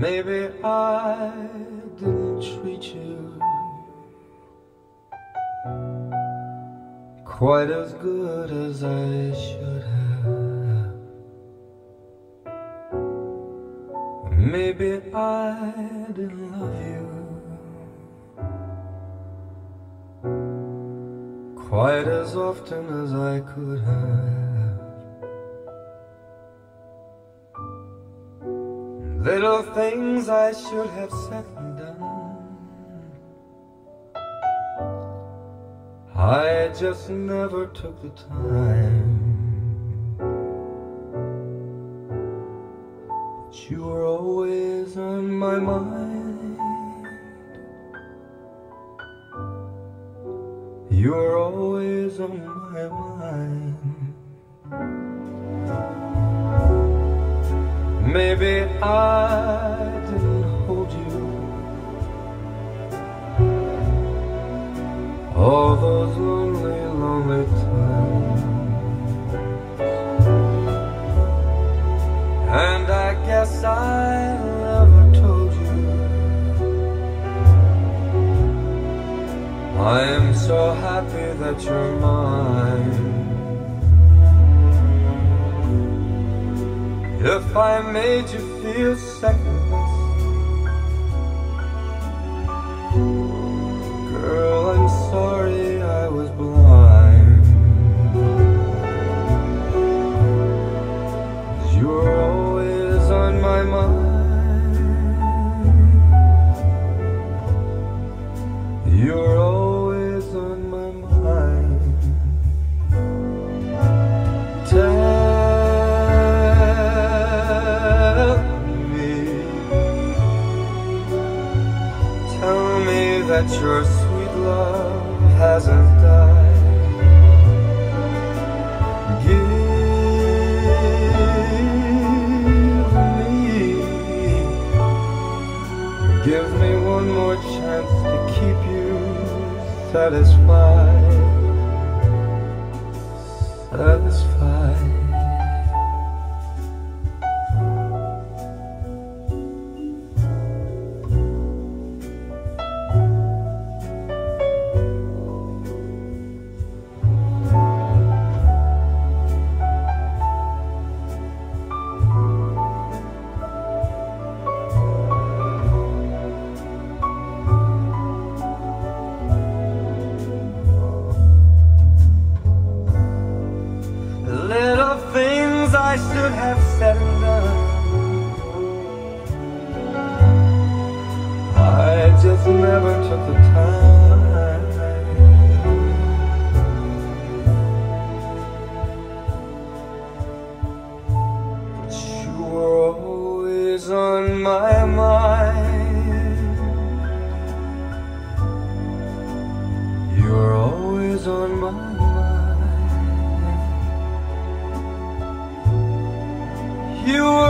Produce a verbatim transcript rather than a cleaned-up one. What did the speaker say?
Maybe I didn't treat you quite as good as I should have. Maybe I didn't love you quite as often as I could have. Little things I should have said and done, I just never took the time. But you were always on my mind. You were always on my mind. Maybe I didn't hold you all those lonely, lonely times, and I guess I never told you I am so happy that you're mine. If I made you feel second-best, girl, I'm sorry I was blind. 'Cause you were always on my mind. You were always on my mind. Tell that your sweet love hasn't died. Give me, give me one more chance to keep you satisfied, satisfied. I should have said and done, I just never took the time. But you were always on my mind. You were always on my mind. You